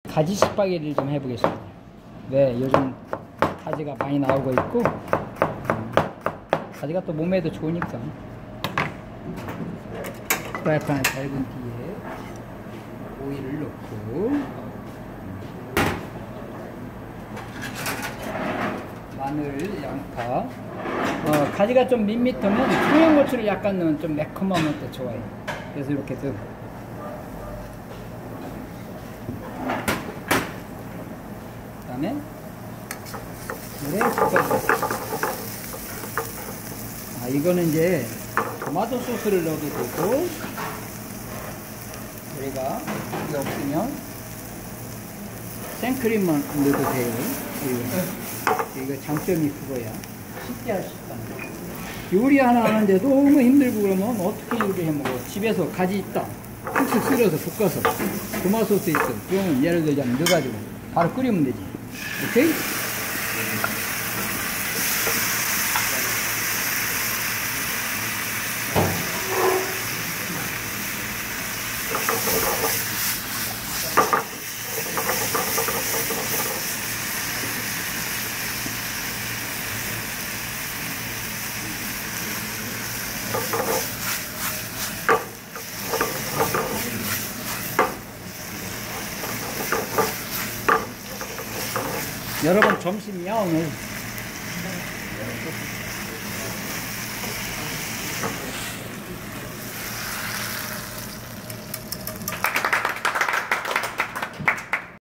가지 스파게티를 좀 해보겠습니다. 네, 요즘 가지가 많이 나오고 있고 가지가 또 몸에도 좋으니까. 프라이팬에 달군 뒤에 오일을 넣고 마늘, 양파. 가지가 좀 밋밋하면 청양고추를 약간 넣으면 좀 매콤하면 또 좋아요. 그래서 이렇게 좀 그다음에 물에 볶아주세요. 이거는 이제 토마토 소스를 넣어도 되고, 우리가 이게 없으면 생크림만 넣어도 돼요. 이거 장점이 그거야. 쉽게 할 수 있다는 거. 요리 하나 하는데 너무 힘들고 그러면 어떻게 요리해 먹어? 집에서 가지 있다. 푹푹 쓸어서 볶아서 토마토 소스 있어. 그러면 예를 들자면 넣어가지고 바로 끓이면 되지. 오케이? 여러분 점심이야 오늘.